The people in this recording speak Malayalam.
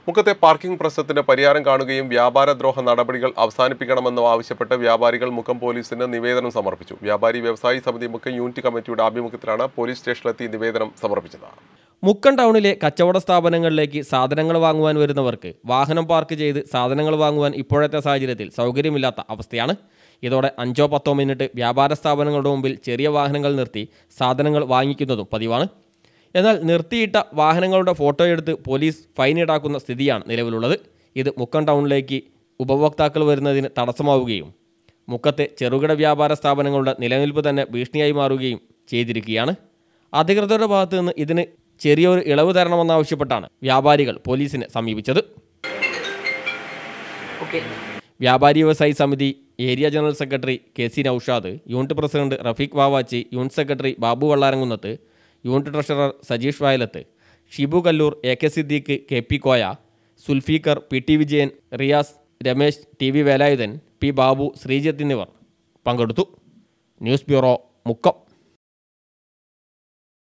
മുക്കത്തെ പാർക്കിംഗ് പ്രശ്നത്തിന് പരിഹാരം കാണുകയും വ്യാപാരദ്രോഹ നടപടികൾ അവസാനിപ്പിക്കണമെന്നും ആവശ്യപ്പെട്ട് വ്യാപാരികൾ മുക്കം പോലീസിന് നിവേദനം സമർപ്പിച്ചു. വ്യാപാരി വ്യവസായി സമിതി മുക്കം യൂണിറ്റ് കമ്മിറ്റിയുടെ ആഭിമുഖ്യത്തിലാണ് പോലീസ് സ്റ്റേഷനിലെത്തി നിവേദനം സമർപ്പിച്ചത്. മുക്കം ടൗണിലെ കച്ചവട സ്ഥാപനങ്ങളിലേക്ക് സാധനങ്ങൾ വാങ്ങുവാൻ വരുന്നവർക്ക് വാഹനം പാർക്ക് ചെയ്ത് സാധനങ്ങൾ വാങ്ങുവാൻ ഇപ്പോഴത്തെ സാഹചര്യത്തിൽ സൗകര്യമില്ലാത്ത അവസ്ഥയാണ്. ഇതോടെ 5-10 മിനിറ്റ് വ്യാപാര സ്ഥാപനങ്ങളുടെ മുമ്പിൽ ചെറിയ വാഹനങ്ങൾ നിർത്തി സാധനങ്ങൾ വാങ്ങിക്കുന്നതും പതിവാണ്. എന്നാൽ നിർത്തിയിട്ട വാഹനങ്ങളുടെ ഫോട്ടോ എടുത്ത് പോലീസ് ഫൈൻ ഈടാക്കുന്ന സ്ഥിതിയാണ് നിലവിലുള്ളത്. ഇത് മുക്കം ടൗണിലേക്ക് ഉപഭോക്താക്കൾ വരുന്നതിന് തടസ്സമാവുകയും മുക്കത്തെ ചെറുകിട വ്യാപാര സ്ഥാപനങ്ങളുടെ നിലനിൽപ്പ് തന്നെ ഭീഷണിയായി മാറുകയും ചെയ്തിരിക്കുകയാണ്. അധികൃതരുടെ ഭാഗത്തു നിന്ന് ഇതിന് ചെറിയൊരു ഇളവ് തരണമെന്നാവശ്യപ്പെട്ടാണ് വ്യാപാരികൾ പോലീസിനെ സമീപിച്ചത്. വ്യാപാരി വ്യവസായി സമിതി area general secretary KC Naushad, unit president Rafeeq Vavachi, unit secretary Babu Vallaramkunnath, unit treasurer Sajeesh Vayalath, Shibu Kallur, AK Siddique, KP Koya, Zulfiqar, PT Vijayan, Riyas, Ramesh, TV Velayudhan, P Babu, Sreejith എന്നിവർ പങ്കെടുത്തു. News bureau, Mukkam.